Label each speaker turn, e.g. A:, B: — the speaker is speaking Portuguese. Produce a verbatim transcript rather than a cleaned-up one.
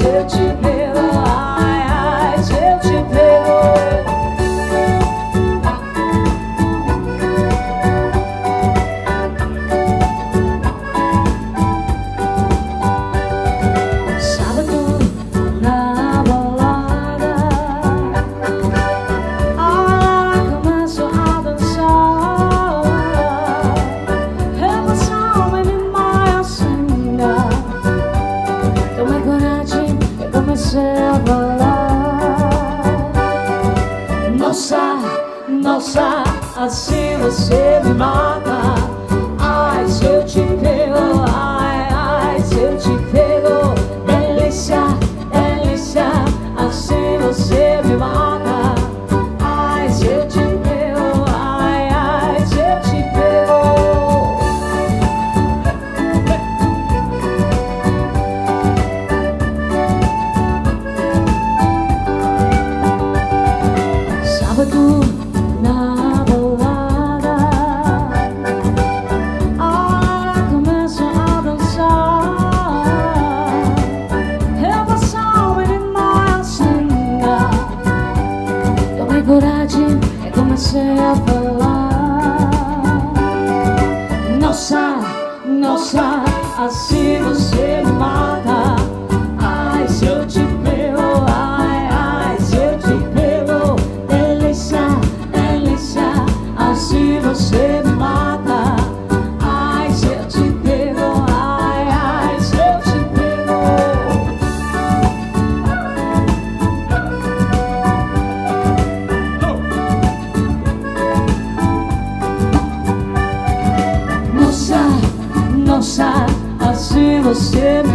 A: se eu te pego, ai, ai, se eu te pego. Sábado na balada, ah, começo a dançar. Emoção me mai acenda. Tomei coragem e comecei a falar. Nossa, nossa, assim você me mata. Ai, se eu te pego, ai, ai, se eu te pego. Delícia, delícia, assim você me mata. Ai, se eu te pego, ai, ai, se eu te pego. Sábado na balada, ah, começo a dançar. Emoção me mai acenda. Tomei coragem e comecei a falar. Nossa, nossa, assim você me mata. Ai, se eu te pego, ai, ai, se eu te pego. Delícia, delícia, assim você me mata. Ai, se eu te pego, ai, ai, se eu te pego. Nossa, nossa, assim você me